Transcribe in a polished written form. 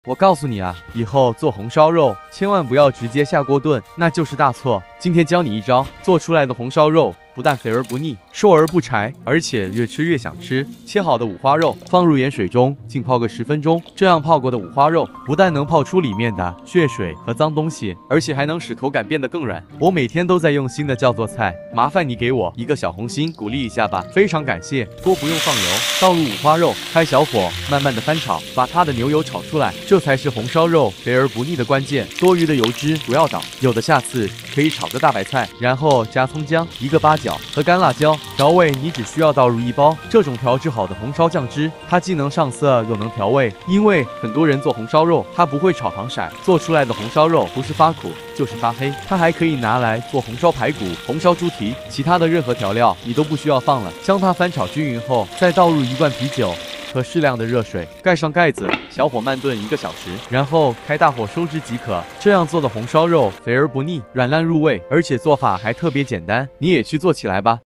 我告诉你啊，以后做红烧肉千万不要直接下锅炖，那就是大错。今天教你一招，做出来的红烧肉不但肥而不腻，瘦而不柴，而且越吃越想吃。切好的五花肉放入盐水中浸泡个10分钟，这样泡过的五花肉不但能泡出里面的血水和脏东西，而且还能使口感变得更软。我每天都在用心的叫做菜，麻烦你给我一个小红心，鼓励一下吧，非常感谢。锅不用放油，倒入五花肉，开小火慢慢的翻炒，把它的牛油炒出来，这才是红烧肉肥而不腻的关键。多余的油脂不要倒，有的下次可以炒个大白菜，然后加葱姜、一个八角和干辣椒，调味你只需要倒入1包。这种调制好的红烧酱汁，它既能上色又能调味。因为很多人做红烧肉，他不会炒糖色，做出来的红烧肉不是发苦就是发黑。它还可以拿来做红烧排骨、红烧猪蹄，其他的任何调料你都不需要放了。将它翻炒均匀后，再倒入1罐啤酒和适量的热水，盖上盖子，小火慢炖1个小时，然后开大火收汁即可。这样做的红烧肉肥而不腻，软烂入味，而且做法还特别简单，你也去做起来吧。